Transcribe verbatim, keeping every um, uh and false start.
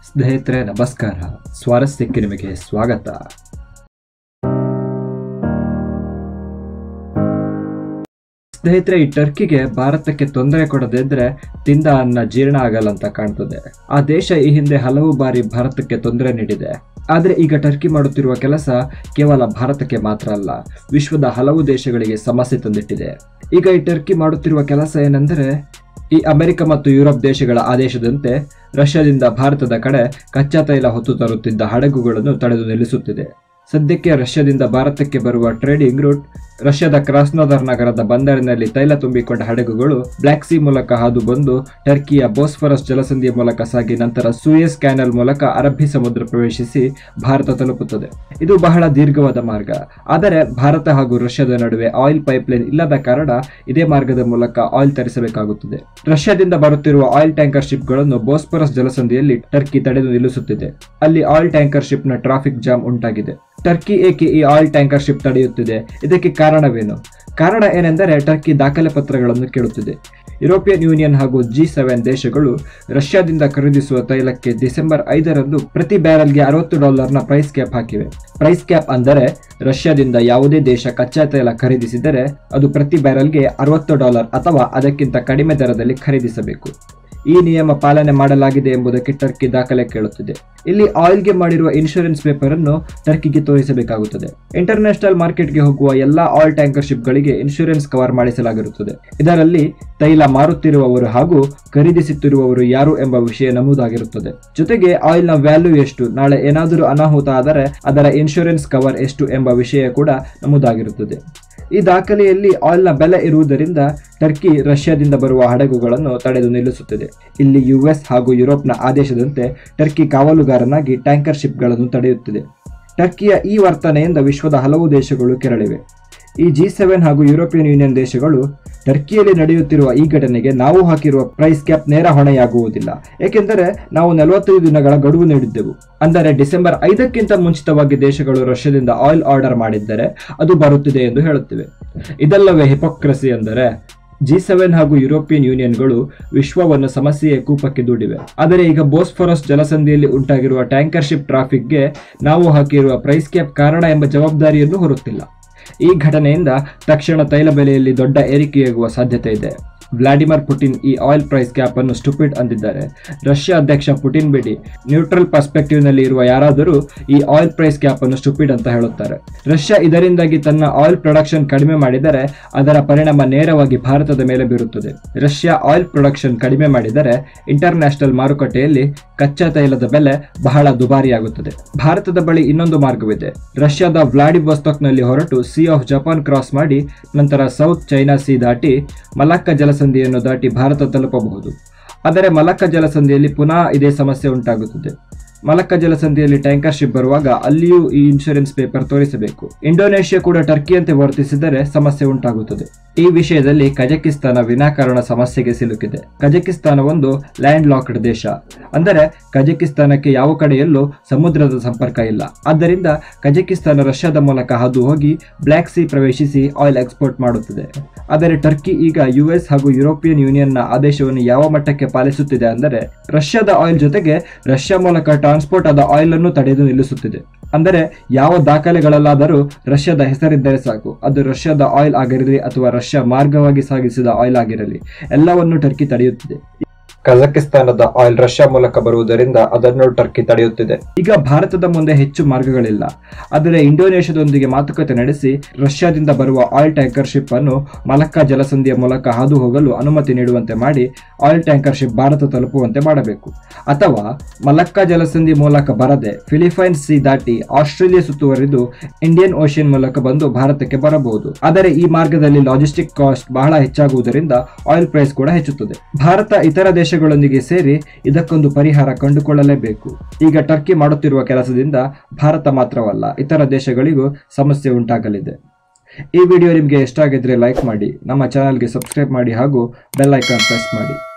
ಸ್ನೇಹಿತರೆ ನಮಸ್ಕಾರ, ಸ್ವಾರಸ್ಯಕ್ಕೆ ನಿಮಗೆ ಸ್ವಾಗತ. ಸ್ನೇಹಿತರೆ, ಈ ಟರ್ಕಿಗೆ ಭಾರತಕ್ಕೆ ತೊಂದರೆ ಕೊಡದಿದ್ರೆ ತಿಂದ ಅನ್ನ ಜೀರ್ಣ ಆಗಲ್ಲ ಅಂತ ಕಾಣ್ತದೆ. ಆ ದೇಶ ಈ ಹಿಂದೆ ಹಲವು ಬಾರಿ ಭಾರತಕ್ಕೆ ತೊಂದರೆ ನೀಡಿದೆ. ಆದರೆ ಈಗ ಟರ್ಕಿ ಮಾಡುತ್ತಿರುವ ಕೆಲಸ ಕೇವಲ ಭಾರತಕ್ಕೆ ಮಾತ್ರ ಅಲ್ಲ, ವಿಶ್ವದ ಹಲವು ದೇಶಗಳಿಗೆ ಸಮಸ್ಯೆ ತಂದಿಟ್ಟಿದೆ. ಈಗ ಈ ಟರ್ಕಿ ಮಾಡುತ್ತಿರುವ ಕೆಲಸ ಏನೆಂದರೆ, ಈ ಅಮೆರಿಕ ಮತ್ತು ಯುರೋಪ್ ದೇಶಗಳ ಆದೇಶದಂತೆ ರಷ್ಯಾದಿಂದ ಭಾರತದ ಕಡೆ ಕಚ್ಚಾ ತೈಲ ಹೊತ್ತು ತರುತ್ತಿದ್ದ ಹಡಗುಗಳನ್ನು ತಡೆದು ನಿಲ್ಲಿಸುತ್ತಿದೆ. ಸದ್ಯಕ್ಕೆ ರಷ್ಯಾದಿಂದ ಭಾರತಕ್ಕೆ ಬರುವ ಟ್ರೇಡಿಂಗ್ ರೂಟ್ ರಷ್ಯಾದ ಕ್ರಾಸ್ನೋದರ್ ನಗರದ ಬಂದರಿನಲ್ಲಿ ತೈಲ ತುಂಬಿಕೊಂಡ ಹಡಗುಗಳು ಬ್ಲ್ಯಾಕ್ ಸಿ ಮೂಲಕ ಹಾದು ಬಂದು ಟರ್ಕಿಯ ಬೋಸ್ಫರಸ್ ಜಲಸಂಧಿಯ ಮೂಲಕ ಸಾಗಿ ನಂತರ ಸೂಯೆಸ್ ಕ್ಯಾನಲ್ ಮೂಲಕ ಅರಬ್ಬಿ ಸಮುದ್ರ ಪ್ರವೇಶಿಸಿ ಭಾರತ ತಲುಪುತ್ತದೆ. ಇದು ಬಹಳ ದೀರ್ಘವಾದ ಮಾರ್ಗ. ಆದರೆ ಭಾರತ ಹಾಗೂ ರಷ್ಯಾದ ನಡುವೆ ಆಯಿಲ್ ಪೈಪ್ಲೈನ್ ಇಲ್ಲದ ಕಾರಣ ಇದೇ ಮಾರ್ಗದ ಮೂಲಕ ಆಯಿಲ್ ತರಿಸಬೇಕಾಗುತ್ತದೆ. ರಷ್ಯಾದಿಂದ ಬರುತ್ತಿರುವ ಆಯಿಲ್ ಟ್ಯಾಂಕರ್ ಶಿಪ್ಗಳನ್ನು ಬೋಸ್ಫರಸ್ ಜಲಸಂಧಿಯಲ್ಲಿ ಟರ್ಕಿ ತಡೆದು ನಿಲ್ಲಿಸುತ್ತಿದೆ. ಅಲ್ಲಿ ಆಯಿಲ್ ಟ್ಯಾಂಕರ್ ಶಿಪ್ನ ಟ್ರಾಫಿಕ್ ಜಾಮ್ ಉಂಟಾಗಿದೆ. ಟರ್ಕಿ ಏಕೆ ಈ ಆಯಿಲ್ ಟ್ಯಾಂಕರ್ ಶಿಪ್ ತಡೆಯುತ್ತಿದೆ? ಇದಕ್ಕೆ ಕಾರಣವೇನು? ಕಾರಣ ಏನೆಂದರೆ ಟರ್ಕಿ ದಾಖಲೆ ಪತ್ರಗಳನ್ನು ಕೇಳುತ್ತಿದೆ. ಯುರೋಪಿಯನ್ ಯೂನಿಯನ್ ಹಾಗೂ ಜಿ ಸೆವೆನ್ ದೇಶಗಳು ರಷ್ಯಾದಿಂದ ಖರೀದಿಸುವ ತೈಲಕ್ಕೆ ಡಿಸೆಂಬರ್ ಐದರಂದು ಪ್ರತಿ ಬ್ಯಾರೆಲ್ಗೆ ಅರವತ್ತು ಡಾಲರ್ನ ಪ್ರೈಸ್ ಕ್ಯಾಪ್ ಹಾಕಿವೆ. ಪ್ರೈಸ್ ಕ್ಯಾಪ್ ಅಂದರೆ ರಷ್ಯಾದಿಂದ ಯಾವುದೇ ದೇಶ ಕಚ್ಚಾ ತೈಲ ಖರೀದಿಸಿದರೆ ಅದು ಪ್ರತಿ ಬ್ಯಾರೆಲ್ಗೆ ಅರವತ್ತು ಡಾಲರ್ ಅಥವಾ ಅದಕ್ಕಿಂತ ಕಡಿಮೆ ದರದಲ್ಲಿ ಖರೀದಿಸಬೇಕು. ಈ ನಿಯಮ ಪಾಲನೆ ಮಾಡಲಾಗಿದೆ ಎಂಬುದಕ್ಕೆ ಟರ್ಕಿ ದಾಖಲೆ ಕೇಳುತ್ತಿದೆ. ಇಲ್ಲಿ ಆಯಿಲ್ಗೆ ಮಾಡಿರುವ ಇನ್ಶೂರೆನ್ಸ್ ಪೇಪರ್ ಅನ್ನು ಟರ್ಕಿಗೆ ತೋರಿಸಬೇಕಾಗುತ್ತದೆ. ಇಂಟರ್ನ್ಯಾಷನಲ್ ಮಾರ್ಕೆಟ್ಗೆ ಹೋಗುವ ಎಲ್ಲಾ ಆಯಿಲ್ ಟ್ಯಾಂಕರ್ ಶಿಪ್ಗಳಿಗೆ ಇನ್ಶೂರೆನ್ಸ್ ಕವರ್ ಮಾಡಿಸಲಾಗಿರುತ್ತದೆ. ಇದರಲ್ಲಿ ತೈಲ ಮಾರುತ್ತಿರುವವರು ಹಾಗೂ ಖರೀದಿಸುತ್ತಿರುವವರು ಯಾರು ಎಂಬ ವಿಷಯ ನಮೂದಾಗಿರುತ್ತದೆ. ಜೊತೆಗೆ ಆಯಿಲ್ನ ವ್ಯಾಲ್ಯೂ ಎಷ್ಟು, ನಾಳೆ ಏನಾದರೂ ಅನಾಹುತ ಆದರೆ ಅದರ ಇನ್ಶೂರೆನ್ಸ್ ಕವರ್ ಎಷ್ಟು ಎಂಬ ವಿಷಯ ಕೂಡ ನಮೂದಾಗಿರುತ್ತದೆ. ಈ ದಾಖಲೆಯಲ್ಲಿ ಆಯಿಲ್ನ ಬೆಲೆ ಇರುವುದರಿಂದ ಟರ್ಕಿ ರಷ್ಯಾದಿಂದ ಬರುವ ಹಡಗುಗಳನ್ನು ತಡೆದು ನಿಲ್ಲಿಸುತ್ತದೆ. ಇಲ್ಲಿ ಯುಎಸ್ ಹಾಗೂ ಯುರೋಪ್ನ ಆದೇಶದಂತೆ ಟರ್ಕಿ ಕಾವಲುಗಾರನಾಗಿ ಟ್ಯಾಂಕರ್ ಶಿಪ್ಗಳನ್ನು ತಡೆಯುತ್ತಿದೆ. ಟರ್ಕಿಯ ಈ ವರ್ತನೆಯಿಂದ ವಿಶ್ವದ ಹಲವು ದೇಶಗಳು ಕೆರಳಿವೆ. ಈ ಜಿ ಸೆವೆನ್ ಹಾಗೂ ಯುರೋಪಿಯನ್ ಯೂನಿಯನ್ ದೇಶಗಳು ಟರ್ಕಿಯಲ್ಲಿ ನಡೆಯುತ್ತಿರುವ ಈ ಘಟನೆಗೆ ನಾವು ಹಾಕಿರುವ ಪ್ರೈಸ್ ಕ್ಯಾಪ್ ನೇರ ಹೊಣೆಯಾಗುವುದಿಲ್ಲ, ಏಕೆಂದರೆ ನಾವು ನಲವತ್ತೈದು ದಿನಗಳ ಗಡುವು ನೀಡಿದ್ದೆವು. ಅಂದರೆ ಡಿಸೆಂಬರ್ ಐದಕ್ಕಿಂತ ಮುಂಚಿತವಾಗಿ ದೇಶಗಳು ರಷ್ಯಾದಿಂದ ಆಯಿಲ್ ಆರ್ಡರ್ ಮಾಡಿದ್ದರೆ ಅದು ಬರುತ್ತಿದೆ ಎಂದು ಹೇಳುತ್ತಿವೆ. ಇದಲ್ಲವೇ ಹಿಪೋಕ್ರಸಿ ಅಂದರೆ? ಜಿ ಸೆವೆನ್ ಹಾಗೂ ಯುರೋಪಿಯನ್ ಯೂನಿಯನ್ಗಳು ವಿಶ್ವವನ್ನು ಸಮಸ್ಯೆಯ ಕೂಪಕ್ಕೆ ದೂಡಿವೆ. ಆದರೆ ಈಗ ಬೋಸ್ಫರಸ್ ಜಲಸಂಧಿಯಲ್ಲಿ ಉಂಟಾಗಿರುವ ಟ್ಯಾಂಕರ್ ಶಿಪ್ ಟ್ರಾಫಿಕ್ಗೆ ನಾವು ಹಾಕಿರುವ ಪ್ರೈಸ್ ಕ್ಯಾಪ್ ಕಾರಣ ಎಂಬ ಜವಾಬ್ದಾರಿಯನ್ನು ಹೊರುತ್ತಿಲ್ಲ. ಈ ಘಟನೆಯಿಂದ ತಕ್ಷಣ ತೈಲ ಬೆಲೆಯಲ್ಲಿ ದೊಡ್ಡ ಏರಿಕೆಯಾಗುವ ಸಾಧ್ಯತೆ ಇದೆ. ವ್ಲಾಡಿಮಿರ್ ಪುಟಿನ್ ಈ ಆಯಿಲ್ ಪ್ರೈಸ್ ಕ್ಯಾಪ್ ಅನ್ನು ಸ್ಟುಪಿಡ್ ಅಂದಿದ್ದಾರೆ. ರಷ್ಯಾ ಅಧ್ಯಕ್ಷ ಪುಟಿನ್ ಬಿಡಿ, ನ್ಯೂಟ್ರಲ್ ಪರ್ಸ್ಪೆಕ್ಟಿವ್ ನಲ್ಲಿ ಇರುವ ಯಾರಾದರೂ ಈ ಆಯಿಲ್ ಪ್ರೈಸ್ ಕ್ಯಾಪ್ ಅನ್ನು ಸ್ಟುಪಿಡ್ ಅಂತ ಹೇಳುತ್ತಾರೆ. ರಷ್ಯಾ ಇದರಿಂದಾಗಿ ತನ್ನ ಆಯಿಲ್ ಪ್ರೊಡಕ್ಷನ್ ಕಡಿಮೆ ಮಾಡಿದರೆ ಅದರ ಪರಿಣಾಮ ನೇರವಾಗಿ ಭಾರತದ ಮೇಲೆ ಬೀರುತ್ತದೆ. ರಷ್ಯಾ ಆಯಿಲ್ ಪ್ರೊಡಕ್ಷನ್ ಕಡಿಮೆ ಮಾಡಿದರೆ ಇಂಟರ್ನ್ಯಾಷನಲ್ ಮಾರುಕಟ್ಟೆಯಲ್ಲಿ ಕಚ್ಚಾ ತೈಲದ ಬೆಲೆ ಬಹಳ ದುಬಾರಿಯಾಗುತ್ತದೆ. ಭಾರತದ ಬಳಿ ಇನ್ನೊಂದು ಮಾರ್ಗವಿದೆ. ರಷ್ಯಾದ ವ್ಲಾಡಿವೊಸ್ಟಾಕ್ ನಲ್ಲಿ ಹೊರಟು ಸಿ ಆಫ್ ಜಪಾನ್ ಕ್ರಾಸ್ ಮಾಡಿ ನಂತರ ಸೌತ್ ಚೈನಾ ಸಿ ದಾಟಿ ಮಲಕ್ಕಾ ಜಲಸಂಧಿಯನ್ನು ದಾಟಿ ಭಾರತ ತಲುಪಬಹುದು. ಆದರೆ ಮಲಕ್ಕಾ ಜಲಸಂಧಿಯಲ್ಲಿ ಪುನಃ ಇದೇ ಸಮಸ್ಯೆ ಉಂಟಾಗುತ್ತದೆ. ಮಲಕ್ಕಾ ಜಲಸಂಧಿಯಲ್ಲಿ ಟ್ಯಾಂಕರ್ ಶಿಪ್ ಬರುವಾಗ ಅಲ್ಲಿಯೂ ಈ ಇನ್ಶೂರೆನ್ಸ್ ಪೇಪರ್ ತೋರಿಸಬೇಕು. ಇಂಡೋನೇಷ್ಯಾ ಕೂಡ ಟರ್ಕಿಯಂತೆ ವರ್ತಿಸಿದರೆ ಸಮಸ್ಯೆ ಉಂಟಾಗುತ್ತದೆ. ಈ ವಿಷಯದಲ್ಲಿ ಕಜಕಿಸ್ತಾನ ವಿನಾಕಾರಣ ಸಮಸ್ಯೆಗೆ ಸಿಲುಕಿದೆ. ಕಜಕಿಸ್ತಾನ ಒಂದು ಲ್ಯಾಂಡ್ ಲಾಕ್ಡ್ ದೇಶ, ಅಂದರೆ ಕಜಕಿಸ್ತಾನಕ್ಕೆ ಯಾವ ಕಡೆಯಲ್ಲೂ ಸಮುದ್ರದ ಸಂಪರ್ಕ ಇಲ್ಲ. ಆದ್ದರಿಂದ ಕಜಕಿಸ್ತಾನ ರಷ್ಯಾದ ಮೂಲಕ ಹಾದು ಹೋಗಿ ಬ್ಲ್ಯಾಕ್ ಸಿ ಪ್ರವೇಶಿಸಿ ಆಯಿಲ್ ಎಕ್ಸ್ಪೋರ್ಟ್ ಮಾಡುತ್ತದೆ. ಆದರೆ ಟರ್ಕಿ ಈಗ ಯುಎಸ್ ಹಾಗೂ ಯುರೋಪಿಯನ್ ಯೂನಿಯನ್ನ ಆದೇಶವನ್ನು ಯಾವ ಮಟ್ಟಕ್ಕೆ ಪಾಲಿಸುತ್ತಿದೆ ಅಂದರೆ ರಷ್ಯಾದ ಆಯಿಲ್ ಜೊತೆಗೆ ರಷ್ಯಾ ಮೂಲಕ ಟ್ರಾನ್ಸ್ಪೋರ್ಟ್ ಆದ ಆಯಿಲ್ ಅನ್ನು ತಡೆದು ನಿಲ್ಲಿಸುತ್ತಿದೆ. ಅಂದರೆ ಯಾವ ದಾಖಲೆಗಳಲ್ಲಾದರೂ ರಷ್ಯಾದ ಹೆಸರಿದ್ದರೆ ಸಾಕು, ಅದು ರಷ್ಯಾದ ಆಯಿಲ್ ಆಗಿರಲಿ ಅಥವಾ ರಷ್ಯಾ ಮಾರ್ಗವಾಗಿ ಸಾಗಿಸಿದ ಆಯಿಲ್ ಆಗಿರಲಿ, ಎಲ್ಲವನ್ನೂ ಟರ್ಕಿ ತಡೆಯುತ್ತಿದೆ. ಕಜಕಿಸ್ತಾನದ ಆಯಿಲ್ ರಷ್ಯಾ ಮೂಲಕ ಬರುವುದರಿಂದ ಅದನ್ನು ಟರ್ಕಿ ತಡೆಯುತ್ತಿದೆ. ಈಗ ಭಾರತದ ಮುಂದೆ ಹೆಚ್ಚು ಮಾರ್ಗಗಳಿಲ್ಲ. ಆದರೆ ಇಂಡೋನೇಷ್ಯಾದೊಂದಿಗೆ ಮಾತುಕತೆ ನಡೆಸಿ ರಷ್ಯಾದಿಂದ ಬರುವ ಆಯಿಲ್ ಟ್ಯಾಂಕರ್ ಶಿಪ್ ಅನ್ನು ಮಲಕ್ಕಾ ಜಲಸಂಧಿಯ ಮೂಲಕ ಹಾದು ಹೋಗಲು ಅನುಮತಿ ನೀಡುವಂತೆ ಮಾಡಿ ಆಯಿಲ್ ಟ್ಯಾಂಕರ್ ಶಿಪ್ ಭಾರತ ತಲುಪುವಂತೆ ಮಾಡಬೇಕು. ಅಥವಾ ಮಲಕ್ಕಾ ಜಲಸಂಧಿ ಮೂಲಕ ಬರದೆ ಫಿಲಿಪೈನ್ಸ್ ಸಿ ದಾಟಿ ಆಸ್ಟ್ರೇಲಿಯಾ ಸುತ್ತುವರಿದು ಇಂಡಿಯನ್ ಓಷನ್ ಮೂಲಕ ಬಂದು ಭಾರತಕ್ಕೆ ಬರಬಹುದು. ಆದರೆ ಈ ಮಾರ್ಗದಲ್ಲಿ ಲಾಜಿಸ್ಟಿಕ್ ಕಾಸ್ಟ್ ಬಹಳ ಹೆಚ್ಚಾಗುವುದರಿಂದ ಆಯಿಲ್ ಪ್ರೈಸ್ ಕೂಡ ಹೆಚ್ಚುತ್ತದೆ. ಭಾರತ ಇತರ ದೇಶ ದೇಶಗಳೊಂದಿಗೆ ಸೇರಿ ಇದಕ್ಕೊಂದು ಪರಿಹಾರ ಕಂಡುಕೊಳ್ಳಲೇಬೇಕು. ಈಗ ಟರ್ಕಿ ಮಾಡುತ್ತಿರುವ ಕೆಲಸದಿಂದ ಭಾರತ ಮಾತ್ರವಲ್ಲ, ಇತರ ದೇಶಗಳಿಗೂ ಸಮಸ್ಯೆ ಉಂಟಾಗಲಿದೆ. ಈ ವಿಡಿಯೋ ನಿಮಗೆ ಇಷ್ಟ ಆಗಿದ್ರೆ ಲೈಕ್ ಮಾಡಿ, ನಮ್ಮ ಚಾನೆಲ್ಗೆ ಸಬ್ಸ್ಕ್ರೈಬ್ ಮಾಡಿ ಹಾಗೂ ಬೆಲ್ ಐಕಾನ್ ಪ್ರೆಸ್ ಮಾಡಿ.